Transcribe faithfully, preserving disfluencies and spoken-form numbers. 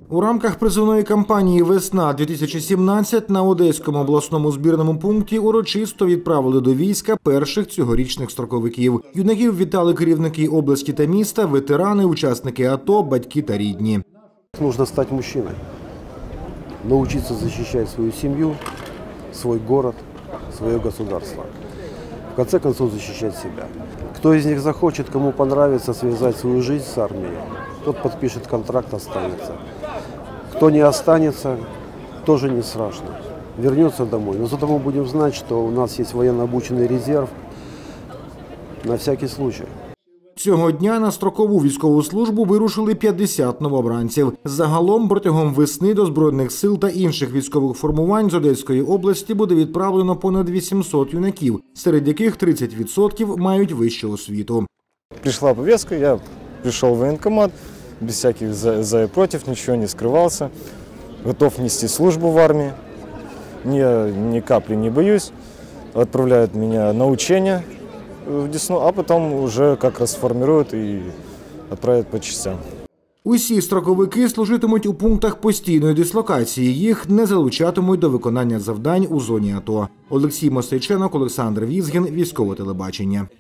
У рамках призовної кампанії «Весна-дві тисячі сімнадцять» на Одеському обласному збірному пункті урочисто відправили до війська перших цьогорічних строковиків. Юнаків вітали керівники області та міста, ветерани, учасники АТО, батьки та рідні. Нужно стать мужчиной, научиться защищать свою семью, свой город, свое государство. В конце концов, защищать себя. Кто из них захочет, кому понравится связать свою жизнь с армией, тот подпишет контракт, останется. Кто не останется, тоже не страшно. Вернется домой. Но зато мы будем знать, что у нас есть военно обученный резерв на всякий случай. Цього дня на строкову військову службу вирушили п'ятдесят новобранців. Загалом протягом весни до Збройних сил та інших військових формувань з Одеської області буде відправлено понад вісімсот юнаків, серед яких тридцять відсотків мають вищу освіту. Прийшла повістка, я прийшов в воєнкомат, без всяких за і проти, нічого не скривався, готов нести службу в армії, я ні каплі не боюсь, відправляють мене на учення в Десну, а потім вже як розформують і відправлять по частям. Усі строковики служитимуть у пунктах постійної дислокації, їх не залучатимуть до виконання завдань у зоні АТО. Олексій Мосейченок, Олександр Візгін, Військове телебачення.